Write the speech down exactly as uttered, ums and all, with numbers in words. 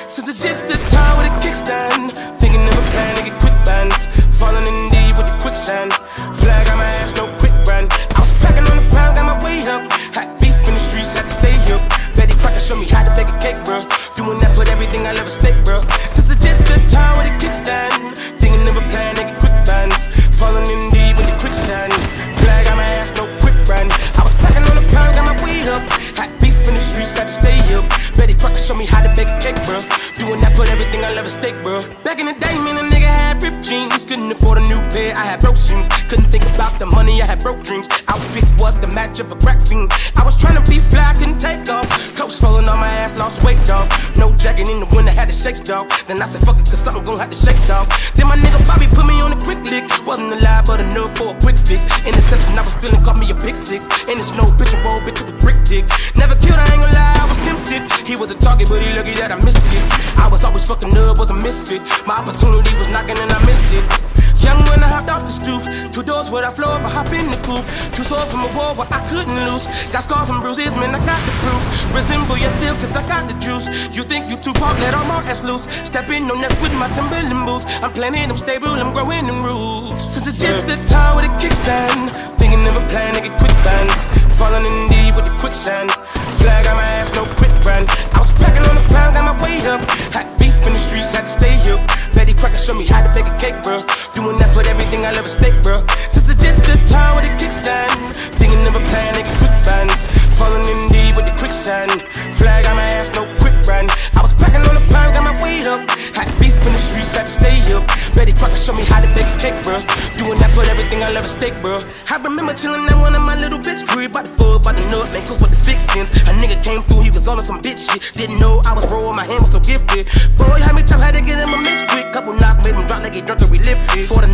Since it's just the time with a kickstand, thinking of a plan to get quick bands, falling in deep with the quicksand. Flag on my ass, no quick brand. I was packing on the pound, got my weight up. Hot beef in the streets, had to stay up. Betty Crocker show me how to bake a cake, bro. Doing that, put everything I ever stake, bro. Since it's just the time with a kickstand, thinking of a plan to get quick bands, falling in deep with the quicksand. Flag on my ass, no quick brand. I was packing on the pound, got my weight up. Hot beef in the streets, had to stay up. Betty Crocker show me how to bake a cake, bro. Doing that, put everything I ever stake, bro. Back in the day, man, a nigga had ripped jeans, couldn't afford a new pair. I had broke shoes, couldn't think about the money. I had broke dreams. Outfit was the match of a crack fiend. I was trying to be fly, couldn't take off. Clothes falling on my ass, lost weight, dog. No jacket in the winter, had to shake, dog. Then I said, fuck it, cause something gon' have to shake, dog. Then my nigga Bobby put me on a quick lick. Wasn't alive, but enough for a quick fix. Interception, I was feeling, caught me a pick six. In the snow, bitch and roll, bitch, it was brick dick. Never killed, I ain't gon' lie, I was tempted. He was a target, but he lucky that I missed it. I was always fucking up, was a misfit. My opportunity was knocking and I missed it. Young when I hopped off the stoop, two doors where I floor if I hop in the coupe. Two swords from a war where I couldn't lose. Got scars and bruises, man, I got the proof. Resemble you still, cause I got the juice. You think you too pop, let all my ass loose. Step in on that with my Timberland boots. I'm planning, I'm stable, I'm growing in roots. Since it's just the time with a kickstand, thinking of a plan to get quick bands, falling in deep with the quicksand. Flag on my ass, no quick brand. I was packing on the pound, got my weight up. Hot beef in the streets, had to stay up. Betty Crocker show me how to bake a cake, bro. Doing that, put everything I ever stake, bro. Since it's just the time with a kickstand, thinking of a plan to get quick bands, falling in deep with the quicksand. Flag on my ass, no quick brand. I was packing on the pound, got my weight up. Hot beef in the streets, had to stay up. Betty Crocker show me how to bake a cake, bro. Doing that, put everything I ever stake, bro. I remember chilling at one of my little bitch crib, about the foot, about the nut, man, close with the fixins. A nigga came through, he was on some bitch shit. Didn't know I was rolling, my hand was so gifted. Boy, how me tough, had to get him a mix quick. Couple knocks, made him drop like he drunk and we lifted. For the